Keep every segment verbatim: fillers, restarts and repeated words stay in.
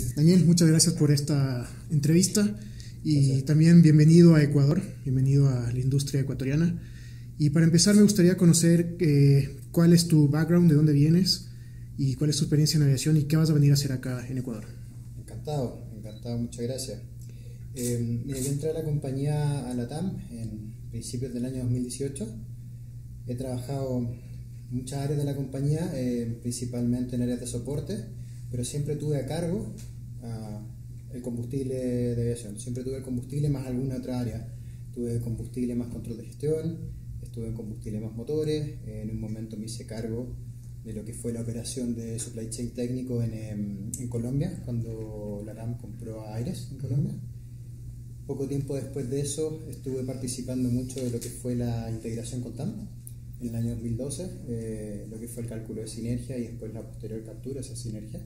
Daniel, muchas gracias por esta entrevista y Gracias. También bienvenido a Ecuador, bienvenido a la industria ecuatoriana. Y para empezar me gustaría conocer eh, cuál es tu background, de dónde vienes y cuál es tu experiencia en aviación y qué vas a venir a hacer acá en Ecuador. Encantado, encantado, muchas gracias. Eh, mira, yo entré a la compañía a LATAM en principios del año dos mil dieciocho. He trabajado en muchas áreas de la compañía, eh, principalmente en áreas de soporte, pero siempre tuve a cargo uh, el combustible de aviación. Siempre tuve el combustible más alguna otra área. Tuve el combustible más control de gestión, estuve en combustible más motores. Eh, en un momento me hice cargo de lo que fue la operación de supply chain técnico en, en, en Colombia, cuando LATAM compró a Aires en Colombia. Poco tiempo después de eso estuve participando mucho de lo que fue la integración con T A M en el año dos mil doce, eh, lo que fue el cálculo de sinergia y después la posterior captura de esas sinergias.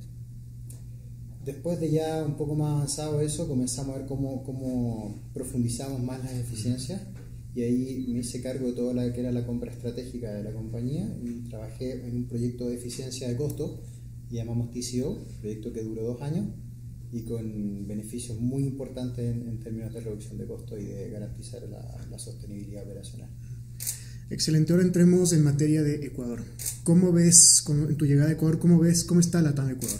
Después de ya un poco más avanzado eso, comenzamos a ver cómo, cómo profundizamos más las eficiencias, y ahí me hice cargo de toda la que era la compra estratégica de la compañía y trabajé en un proyecto de eficiencia de costo, que llamamos T C O, proyecto que duró dos años y con beneficios muy importantes en, en términos de reducción de costos y de garantizar la, la sostenibilidad operacional. Excelente, ahora entremos en materia de Ecuador. ¿Cómo ves, con, en tu llegada a Ecuador, cómo ves, cómo está LATAM Ecuador?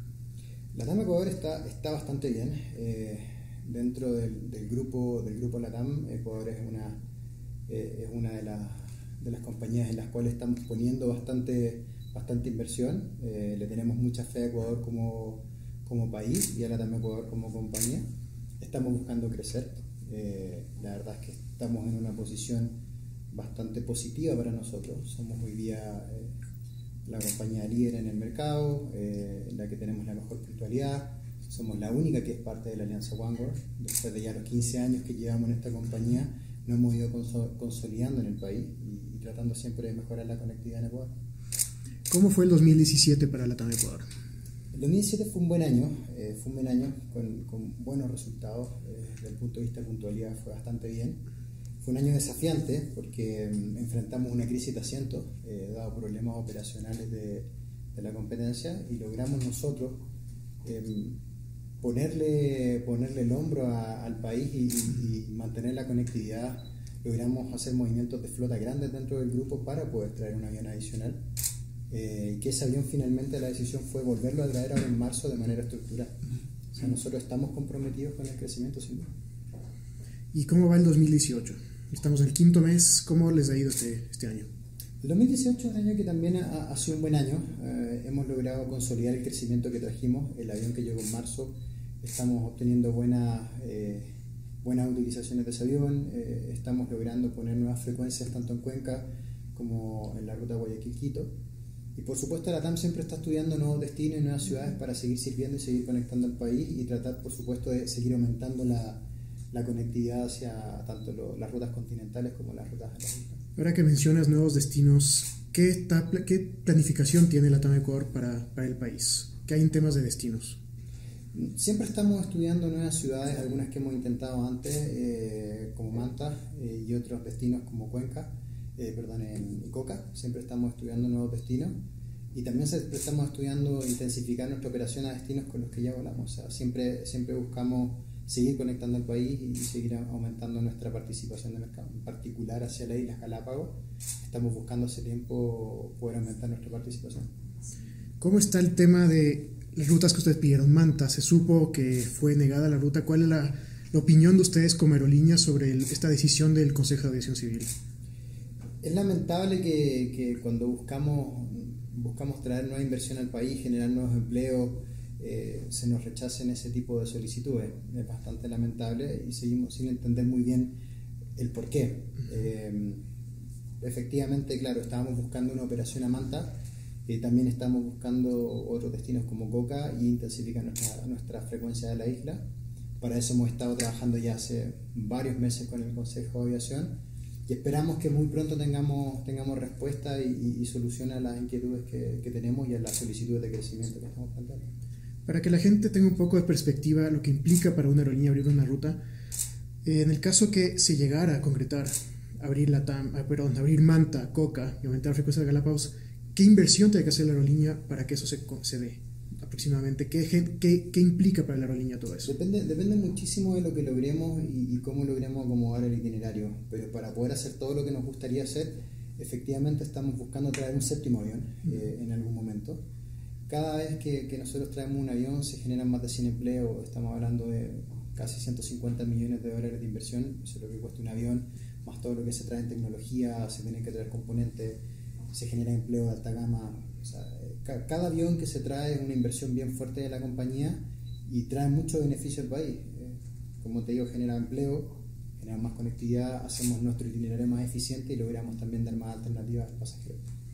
LATAM Ecuador está, está bastante bien. Eh, dentro del, del, grupo, del grupo LATAM, Ecuador es una, eh, es una de, la, de las compañías en las cuales estamos poniendo bastante, bastante inversión. Eh, le tenemos mucha fe a Ecuador como, como país y a LATAM Ecuador como compañía. Estamos buscando crecer. Eh, la verdad es que estamos en una posición bastante positiva para nosotros. Somos hoy día eh, la compañía líder en el mercado, eh, la que tenemos la mejor puntualidad. Somos la única que es parte de la alianza OneWorld. Después de ya los quince años que llevamos en esta compañía, nos hemos ido consolidando en el país y, y tratando siempre de mejorar la conectividad en Ecuador. ¿Cómo fue el dos mil diecisiete para LATAM Ecuador? El dos mil diecisiete fue un buen año, eh, fue un buen año con, con buenos resultados. Eh, desde el punto de vista de puntualidad fue bastante bien. Fue un año desafiante porque um, enfrentamos una crisis de asientos, eh, dado problemas operacionales de, de la competencia, y logramos nosotros eh, ponerle, ponerle el hombro a, al país y, y, y mantener la conectividad. Logramos hacer movimientos de flota grandes dentro del grupo para poder traer un avión adicional. Eh, y que ese avión finalmente la decisión fue volverlo a traer ahora en marzo de manera estructural. O sea, nosotros estamos comprometidos con el crecimiento sin duda. ¿Y cómo va el dos mil dieciocho? Estamos en el quinto mes, ¿cómo les ha ido este, este año? El dos mil dieciocho es un año que también ha, ha sido un buen año. Eh, hemos logrado consolidar el crecimiento que trajimos. El avión que llegó en marzo, estamos obteniendo buenas eh, buenas utilizaciones de ese avión. Eh, estamos logrando poner nuevas frecuencias tanto en Cuenca como en la ruta Guayaquil-Quito. Y por supuesto LATAM siempre está estudiando nuevos destinos y nuevas ciudades para seguir sirviendo y seguir conectando al país y tratar por supuesto de seguir aumentando la, la conectividad hacia tanto lo, las rutas continentales como las rutas de la isla. Ahora que mencionas nuevos destinos, ¿qué, está, qué planificación tiene LATAM Ecuador para, para el país? ¿Qué hay en temas de destinos? Siempre estamos estudiando nuevas ciudades, algunas que hemos intentado antes, eh, como Manta, eh, y otros destinos como Cuenca. Eh, perdón, en Icoca. Siempre estamos estudiando nuevos destinos y también siempre estamos estudiando intensificar nuestra operación a destinos con los que ya volamos. O sea, siempre, siempre buscamos seguir conectando al país y seguir aumentando nuestra participación de mercado, en particular hacia las Islas Galápagos. Estamos buscando hace tiempo poder aumentar nuestra participación. ¿Cómo está el tema de las rutas que ustedes pidieron? Manta, se supo que fue negada la ruta. ¿Cuál es la, la opinión de ustedes como aerolínea sobre el, esta decisión del Consejo de Aviación Civil? Es lamentable que, que cuando buscamos, buscamos traer nueva inversión al país, generar nuevos empleos, eh, se nos rechacen ese tipo de solicitudes. Es bastante lamentable y seguimos sin entender muy bien el por qué. Eh, efectivamente, claro, estábamos buscando una operación a Manta, eh, también estamos buscando otros destinos como Coca y intensificar nuestra, nuestra frecuencia de la isla. Para eso hemos estado trabajando ya hace varios meses con el Consejo de Aviación. Y esperamos que muy pronto tengamos, tengamos respuesta y, y, y solución a las inquietudes que, que tenemos y a las solicitudes de crecimiento que estamos planteando. Para que la gente tenga un poco de perspectiva lo que implica para una aerolínea abrir una ruta, eh, en el caso que se llegara a concretar abrir, la TAM, ah, perdón, abrir Manta, Coca y aumentar la frecuencia de Galápagos, ¿qué inversión tiene que hacer la aerolínea para que eso se, se dé? aproximadamente? ¿Qué, qué, qué implica para la aerolínea todo eso? Depende, depende muchísimo de lo que logremos y, y cómo logremos acomodar el itinerario, pero para poder hacer todo lo que nos gustaría hacer, efectivamente estamos buscando traer un séptimo avión eh, en algún momento. Cada vez que, que nosotros traemos un avión se generan más de cien empleos, estamos hablando de casi ciento cincuenta millones de dólares de inversión, eso es lo que cuesta un avión, más todo lo que se trae en tecnología, se tienen que traer componentes, se genera empleo de alta gama. O sea, cada avión que se trae es una inversión bien fuerte de la compañía y trae mucho beneficio al país. Como te digo, genera empleo, genera más conectividad, hacemos nuestro itinerario más eficiente y logramos también dar más alternativas al pasajero.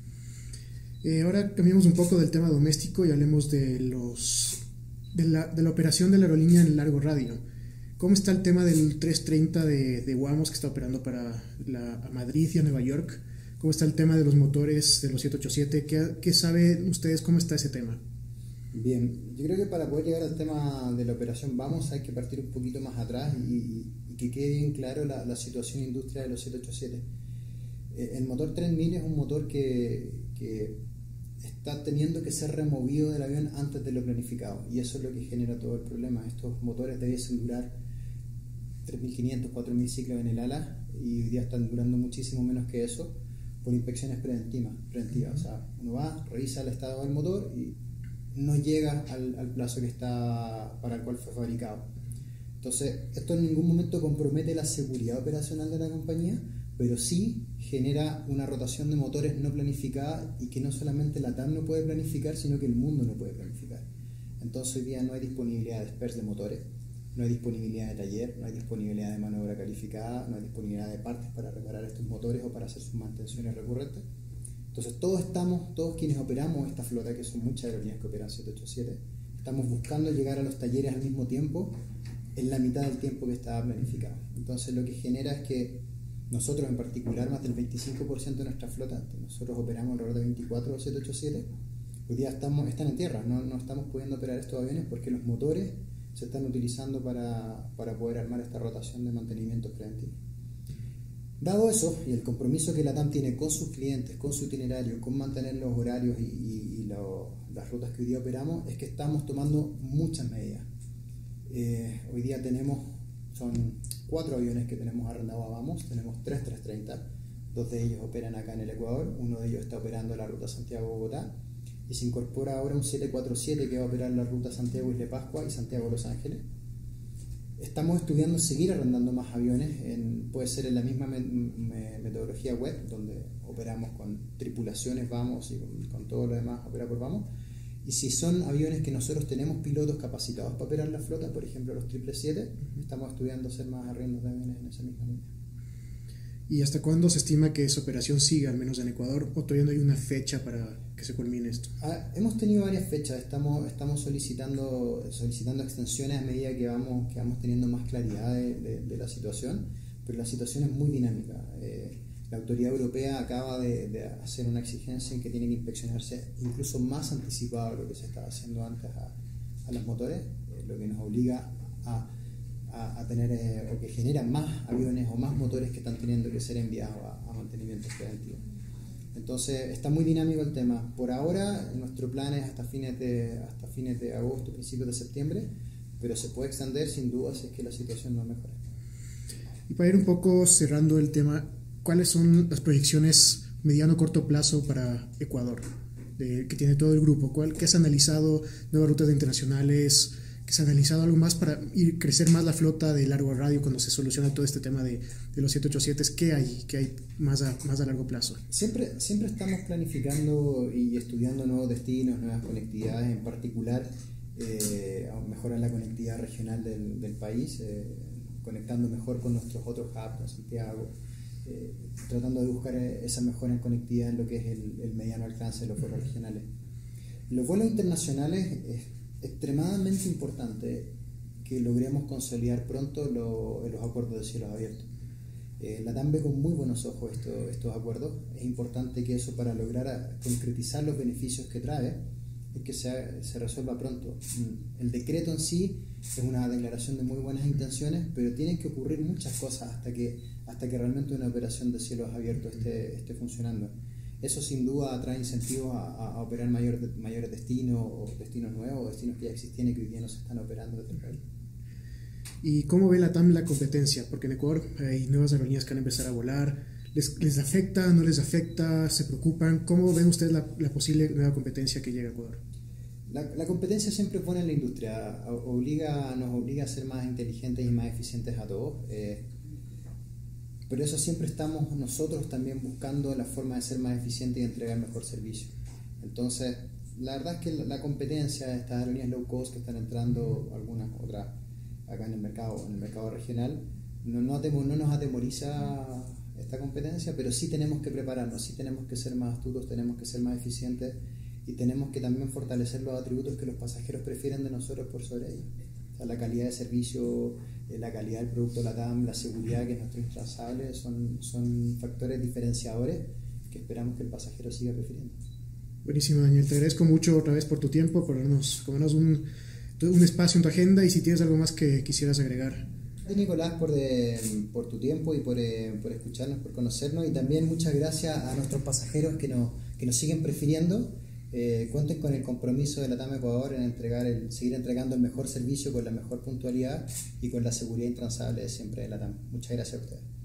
Eh, ahora cambiamos un poco del tema doméstico y hablemos de, los, de, la, de la operación de la aerolínea en largo radio. ¿Cómo está el tema del trescientos treinta de, de Wamos que está operando para la, a Madrid y a Nueva York? ¿Cómo está el tema de los motores de los siete ochenta y siete? ¿Qué, qué saben ustedes? ¿Cómo está ese tema? Bien, yo creo que para poder llegar al tema de la operación Vamos hay que partir un poquito más atrás y, y, y que quede bien claro la, la situación industrial de los siete ochenta y siete. Eh, el motor tres mil es un motor que, que está teniendo que ser removido del avión antes de lo planificado y eso es lo que genera todo el problema. Estos motores debiesen durar tres mil quinientos, cuatro mil ciclos en el ala y hoy día están durando muchísimo menos que eso por inspecciones preventivas. preventivas. O sea, uno va, revisa el estado del motor y no llega al, al plazo que está para el cual fue fabricado. Entonces, esto en ningún momento compromete la seguridad operacional de la compañía, pero sí genera una rotación de motores no planificada y que no solamente la T A M no puede planificar, sino que el mundo no puede planificar. Entonces, hoy día no hay disponibilidad de spares de motores, no hay disponibilidad de taller, no hay disponibilidad de mano de obra calificada, no hay disponibilidad de partes para reparar estos motores o para hacer sus mantenciones recurrentes. Entonces todos estamos, todos quienes operamos esta flota, que son muchas aerolíneas que operan siete ochenta y siete, estamos buscando llegar a los talleres al mismo tiempo, en la mitad del tiempo que estaba planificado. Entonces lo que genera es que nosotros en particular, más del veinticinco por ciento de nuestra flota, nosotros operamos alrededor de veinticuatro siete ochenta y siete, hoy día estamos, están en tierra, no, no estamos pudiendo operar estos aviones porque los motores se están utilizando para, para poder armar esta rotación de mantenimiento preventivo. Dado eso y el compromiso que la T A M tiene con sus clientes, con su itinerario, con mantener los horarios y, y, y lo, las rutas que hoy día operamos, es que estamos tomando muchas medidas. Eh, hoy día tenemos, son cuatro aviones que tenemos arrendados a Vamos, tenemos tres trescientos treinta, dos de ellos operan acá en el Ecuador, uno de ellos está operando la ruta Santiago-Bogotá, y se incorpora ahora un siete cuatro siete que va a operar la ruta Santiago-Isla Pascua y Santiago-Los Ángeles. Estamos estudiando seguir arrendando más aviones, en, puede ser en la misma me, me, metodología web, donde operamos con tripulaciones, Vamos, y con, con todo lo demás, operar por Vamos. Y si son aviones que nosotros tenemos pilotos capacitados para operar la flota, por ejemplo los siete siete siete, estamos estudiando hacer más arriendos de aviones en esa misma línea. ¿Y hasta cuándo se estima que esa operación siga, al menos en Ecuador, o todavía no hay una fecha para que se culmine esto? Ah, hemos tenido varias fechas, estamos, estamos solicitando, solicitando extensiones a medida que vamos, que vamos teniendo más claridad de, de, de la situación, pero la situación es muy dinámica. Eh, la autoridad europea acaba de, de hacer una exigencia en que tiene que inspeccionarse incluso más anticipado de lo que se estaba haciendo antes a, a los motores, eh, lo que nos obliga a A, a tener eh, o que generan más aviones o más motores que están teniendo que ser enviados a, a mantenimiento preventivo. Entonces está muy dinámico el tema. Por ahora nuestro plan es hasta fines de, hasta fines de agosto, principios de septiembre, pero se puede extender sin duda si es que la situación no mejora. Y para ir un poco cerrando el tema, ¿cuáles son las proyecciones mediano corto plazo para Ecuador? De, que tiene todo el grupo. ¿Cuál, ¿Qué has analizado? Nuevas rutas internacionales, que se ha analizado algo más para ir crecer más la flota de largo radio cuando se soluciona todo este tema de, de los siete ochenta y siete. ¿Qué hay? ¿Qué hay más a, más a largo plazo? Siempre, siempre estamos planificando y estudiando nuevos destinos, nuevas conectividades, en particular eh, mejorar la conectividad regional del, del país, eh, conectando mejor con nuestros otros hubs en Santiago, eh, tratando de buscar esa mejora en conectividad en lo que es el, el mediano alcance de los vuelos regionales. Los vuelos internacionales es extremadamente importante que logremos consolidar pronto lo, los acuerdos de cielos abiertos. Eh, la T A M ve con muy buenos ojos esto, estos acuerdos. Es importante que eso, para lograr concretizar los beneficios que trae, es que se, se resuelva pronto. El decreto en sí es una declaración de muy buenas intenciones, pero tienen que ocurrir muchas cosas hasta que, hasta que realmente una operación de cielos abiertos esté, esté funcionando. eso sin duda trae incentivos a, a operar mayor, mayores destinos o destinos nuevos, o destinos que ya existían y que hoy día no se están operando desde el país. ¿Y cómo ve la T A M la competencia? Porque en Ecuador hay nuevas aerolíneas que van a empezar a volar. ¿Les, les afecta, no les afecta? ¿Se preocupan? ¿Cómo ven ustedes la, la posible nueva competencia que llega a Ecuador? La, la competencia siempre pone en la industria, obliga, nos obliga a ser más inteligentes y más eficientes a todos. Eh, pero eso siempre estamos nosotros también buscando la forma de ser más eficientes y entregar mejor servicio. Entonces, la verdad es que la, la competencia de estas aerolíneas low cost que están entrando, algunas otras acá en el mercado, en el mercado regional, no, no, atemo, no nos atemoriza esta competencia, pero sí tenemos que prepararnos, sí tenemos que ser más astutos, tenemos que ser más eficientes y tenemos que también fortalecer los atributos que los pasajeros prefieren de nosotros por sobre ellos. O sea, la calidad de servicio, la calidad del producto de la T A M, la seguridad, que es nuestro intransable, son, son factores diferenciadores que esperamos que el pasajero siga prefiriendo. Buenísimo, Daniel. Te agradezco mucho otra vez por tu tiempo, por darnos, por darnos un, un espacio en tu agenda, y si tienes algo más que quisieras agregar. Gracias, Nicolás, por, de, por tu tiempo y por, eh, por escucharnos, por conocernos, y también muchas gracias a nuestros pasajeros que nos, que nos siguen prefiriendo. Eh, cuenten con el compromiso de la T A M Ecuador en entregar el, seguir entregando el mejor servicio con la mejor puntualidad y con la seguridad intransable de siempre de la T A M. Muchas gracias a ustedes.